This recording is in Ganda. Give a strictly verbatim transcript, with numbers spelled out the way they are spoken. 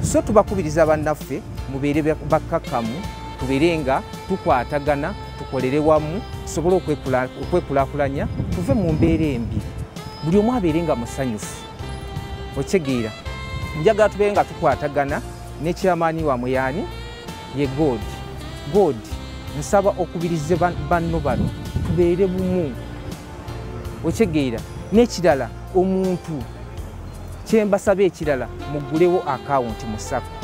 so tubakubiriza bannaffe mubeere bakkakkamu tubeere nga tukwatagana tukolere wamu tusobole okwekulaakulanya tuve mu mbeera embi buli omu abeere nga musanyufu okitegeera njagala tubeere nga tukwatagana n'ekyamaanyi wamwe yaani ye God God nsaba okubirize banno bano tubeere bumu okitegeera n'ekirala omuntu kyembasaba ekirala mugulewo akawunti mu Sacco